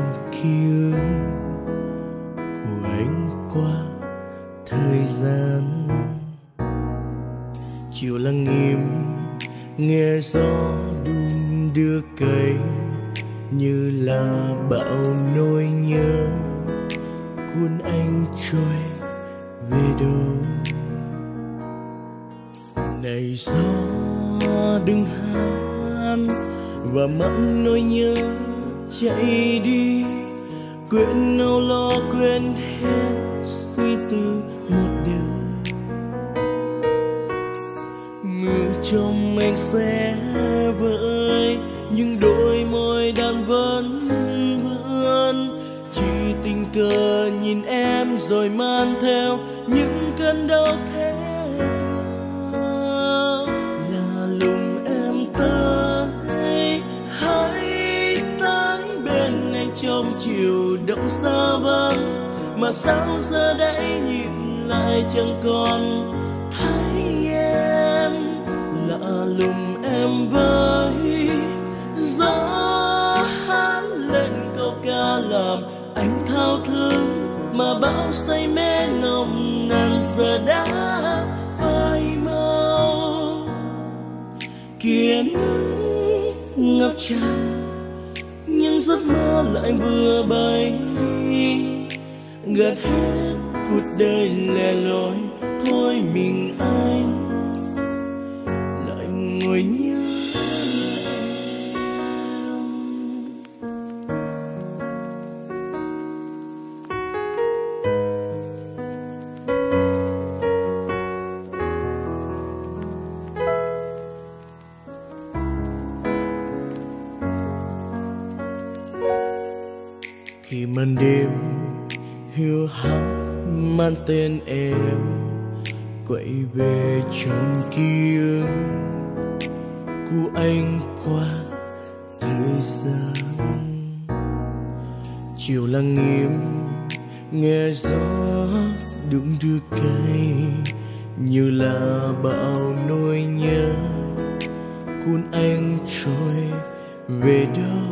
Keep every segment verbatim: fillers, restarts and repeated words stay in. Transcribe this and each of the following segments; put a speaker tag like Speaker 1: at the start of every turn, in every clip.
Speaker 1: ký ức của anh qua thời gian. Chiều lặng im nghe gió đung đưa cây, như là bão nỗi nhớ cuốn anh trôi về đâu. Này gió đừng hát và mặn nỗi nhớ chạy đi, quên âu lo quên hết suy tư một đời. Mưa trong anh sẽ vơi, nhưng đôi môi đàn vẫn vươn. Chỉ tình cờ nhìn em rồi mang theo những cơn đau thế thơ. Là lùng em tới, hãy tới bên anh trong chiều đông xa vắng. Mà sao giờ đây nhìn lại chẳng còn thấy em. Lạ lùng em với gió hát lên câu ca làm anh thao thức, mà bao say mê nồng nàn giờ đã phai màu. Kia nắng ngập tràn nhưng giấc mơ lại vừa bay đi, gạt hết cuộc đời lẻ loi thôi mình anh lại ngồi nhớ. Khi màn đêm hiu hắt mang tên em quay về trong ký ức của anh qua thời gian. Chiều lặng im nghe gió đung đưa cây, như là bão nỗi nhớ cuốn anh trôi về đâu.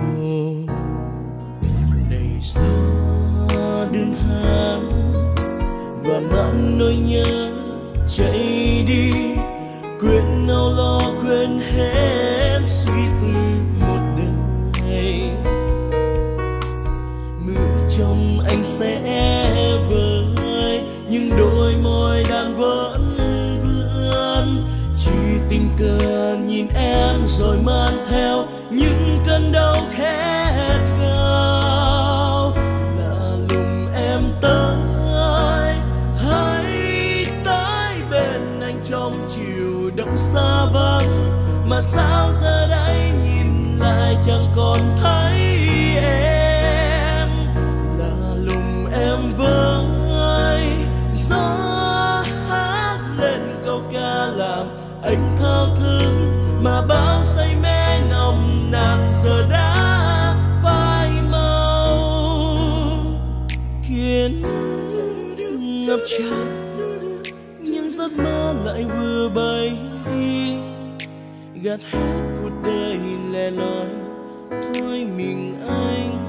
Speaker 1: Gió đừng hát và mặn nỗi nhớ chạy đi, quên âu lo quên hết suy tư một đời. Mưa trong anh sẽ vơi, nhưng đôi môi đàn vẫn vươn. Chỉ tình cờ nhìn em rồi mang theo những cơn đau khét gao. Trong chiều đông xa vắng, mà sao giờ đây nhìn lại chẳng còn thấy em. Là lùng em với gió hát lên câu ca làm anh thao thức, mà bao say mê nồng nàn giờ đã phai màu. Kia nắng ngập tràn giấc mơ lại vừa bay đi, gạt hết cuộc đời lẻ loi thôi mình anh